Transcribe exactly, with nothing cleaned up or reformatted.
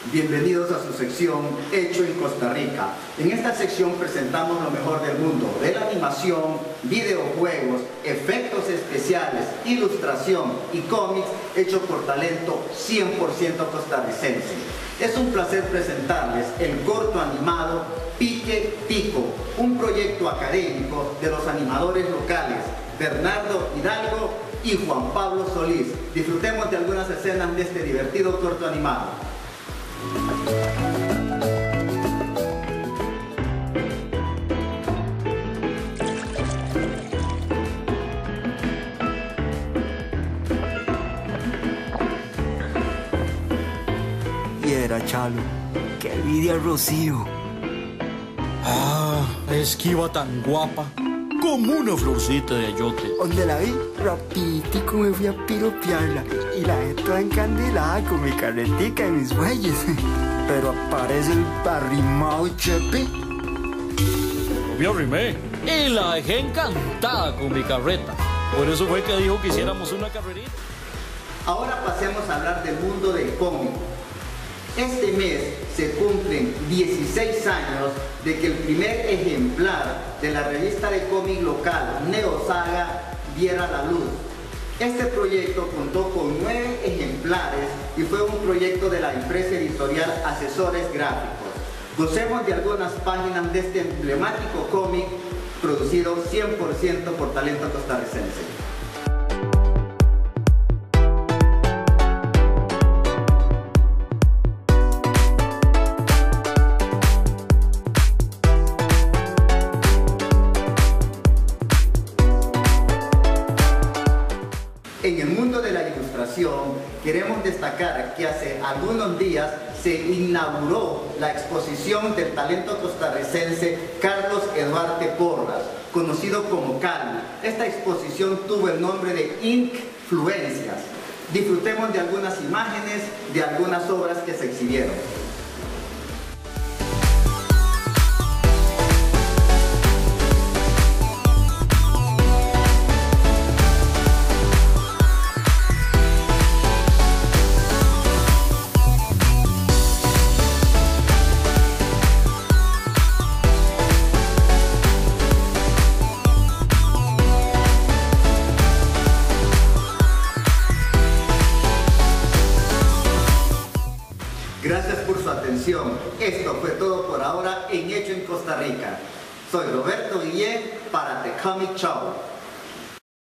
Bienvenidos a su sección Hecho en Costa Rica. En esta sección presentamos lo mejor del mundo de la animación, videojuegos, efectos especiales, ilustración y cómics hechos por talento cien por ciento costarricense. Es un placer presentarles el corto animado Pique Pico, un proyecto académico de los animadores locales Bernardo Hidalgo y Juan Pablo Solís. Disfrutemos de algunas escenas de este divertido corto animado. Y era Chalo, que envidia a Rocío. Ah, es que iba tan guapa, como una florcita de ayote. Donde la vi, rapiditico me fui a piropearla. Y la dejé toda encandilada con mi carretica y mis bueyes. Pero aparece el arrimado Chepe. Me arrimé y la dejé encantada con mi carreta. Por eso fue que dijo que hiciéramos una carrerita. Ahora pasemos a hablar del mundo del cómic. Este mes se cumplen dieciséis años de que el primer ejemplar de la revista de cómic local Neo Saga viera la luz. Este proyecto contó con nueve ejemplares y fue un proyecto de la empresa editorial Asesores Gráficos. Gocemos de algunas páginas de este emblemático cómic producido cien por ciento por talento costarricense. En el mundo de la ilustración, queremos destacar que hace algunos días se inauguró la exposición del talento costarricense Carlos Eduardo Porras, conocido como Cali. Esta exposición tuvo el nombre de Inkfluencias. Disfrutemos de algunas imágenes de algunas obras que se exhibieron. Gracias por su atención. Esto fue todo por ahora en Hecho en Costa Rica. Soy Roberto Guillén para The Comic Show.